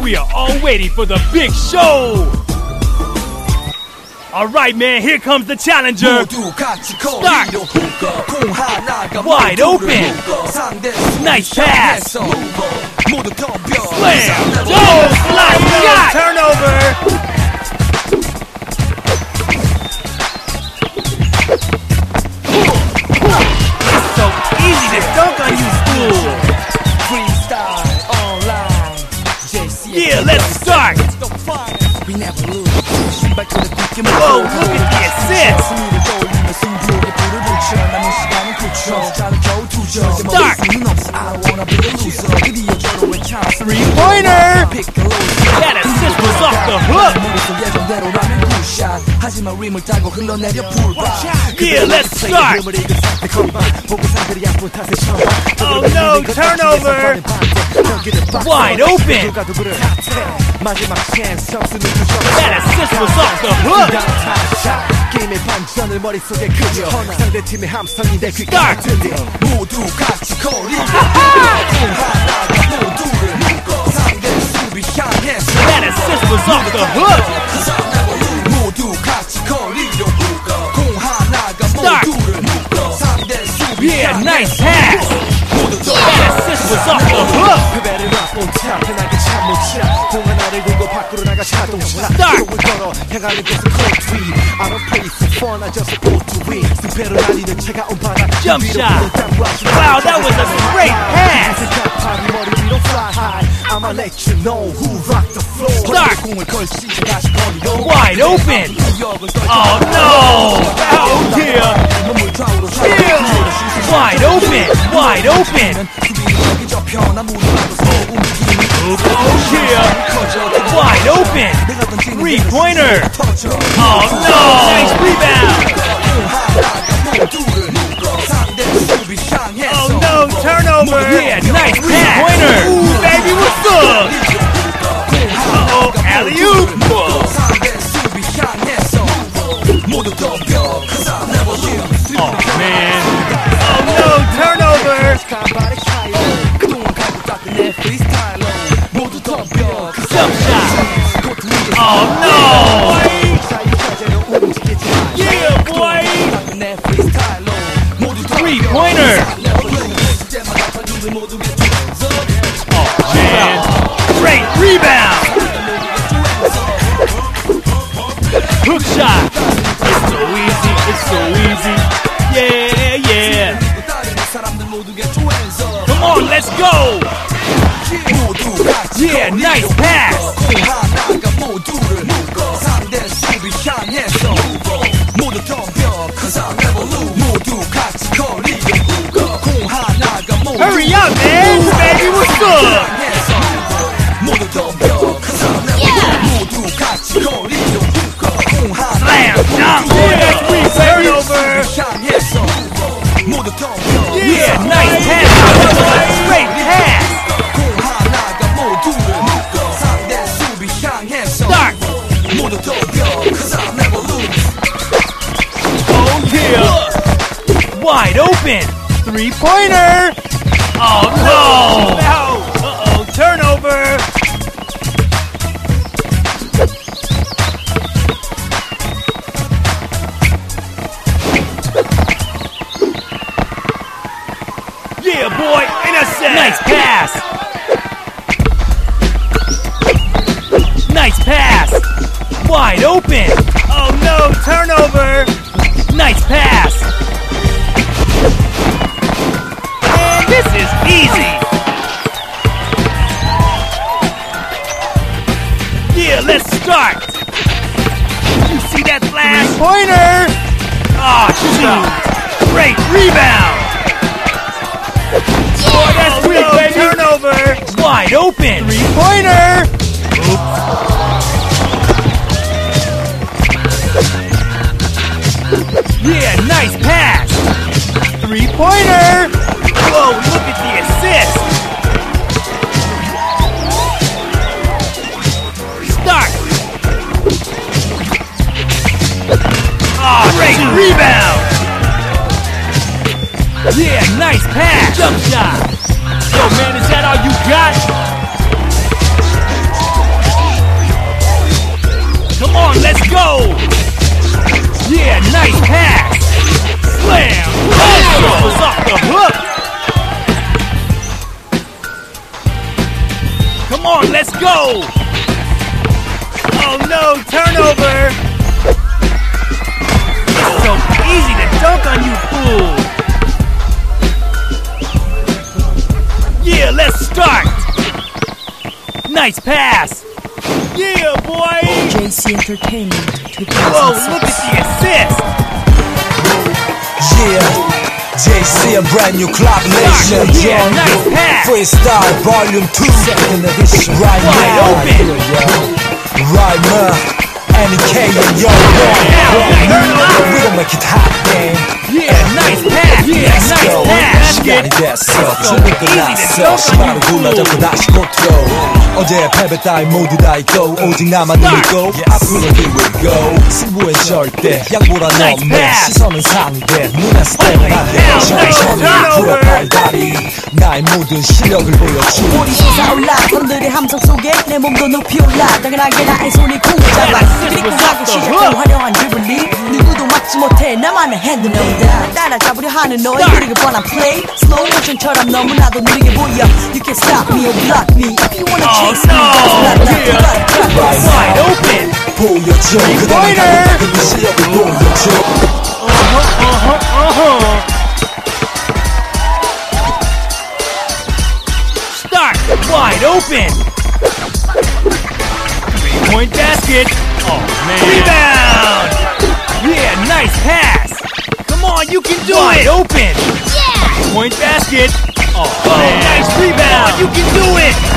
We are all waiting for the big show. All right, man, here comes the challenger. Start. Wide open. Nice pass. Slam. Oh, slide shot. Turnover. It's so easy to dunk on you, school. Yeah, let's start. Whoa, look at the assist. Start. Three-pointer. That assist was off the hook. Yeah, let's start. Oh no, turnover. Wide open. That assist was off the hook. Start. That assist was off the hook. Start. Yeah, nice pass. That assist was off the hook. Start. Jump shot. Wow, that was a great pass. Start. Wide open. Oh no. Oh dear. Wide open. Wide open. Oh dear. Wide open. Three-pointer. Oh no. Nice rebound. Oh no, turnover. Yeah, nice three-pointer. Ooh, baby, what's up? Uh-oh, alley-oop. Oh man. Oh no, turnover. Jump shot. Oh no. Yeah, boy. Three-pointer. Oh man. Great rebound. Hook shot. It's so easy. It's so easy. Yeah, yeah. Come on, let's go. Yeah, nice pass. Hurry up, man. Baby, what's up? Slam dunk. Yeah, turnover. Yeah, nice pass. Great pass. Start. Oh dear. Wide open. Three-pointer. Oh no. Uh-oh, turnover. Yeah, boy, intercept. Nice pass. Nice pass. Wide open. Oh no, turnover. Nice pass. And this is easy. Yeah, let's start. You see that flash? Three-pointer. Oh, shoot. Great rebound. Boy, that's sweet, baby. Turnover. Wide open. Three-pointer. Oops. Yeah, nice pass. Three-pointer. Whoa, look at the assist. Start. Oh, great rebound. Yeah, nice pass. Jump shot. Yo, man, is that all you got? Come on, let's go! Oh no, turnover! It's so easy to dunk on you fools! Yeah, let's start! Nice pass! Yeah, boy! JC Entertainment 2006. Whoa, look at the assist! Yeah, JC, a brand new collaboration. Yeah, nice pass! Freestyle Volume 2, second edition. Right Wide now, open! right now, NK and Yo, we gon' make it happen. Yeah, nice pass! Yeah, Let's nice go. pass! 시간이 됐어, So 준비 easy to 끝났어. dunk on 시간을 you 굴러잡고 fools. 다시 고트로. 어제의 패배 따위 모두 다 잊고 오직 나만 누리고 앞으로 here we go. 승부엔 절대 양보란 Nice 없네. pass. 시선은 상대 눈에 스텝은 안돼. Nice 천천히 turnover. 풀어 발다리 나의 모든 실력을 보여줘. 우리 솟아올라 사람들의 함성 속에 내 몸도 높이 올라 당연하게 나의 손이 공을 잡아 그리고 하고 시작한 화려한 드블링 누구도 막지 못해 나만의 핸드너다 따라잡으려 하는 너의 느리게 뻔한 플레이 슬로우 모션처럼 너무나도 느리게 보여 You can stop me or block me if you wanna Oh chase me no! That's Wide open! 보여줘 그다음에 Pointer. 그 실력을 보여줘. Start! Wide open! 3-point basket! Oh man! Rebound! Yeah, nice pass! Come on, you can do it! Wide open! Yeah! Point basket! Oh man! Nice rebound! You can do it!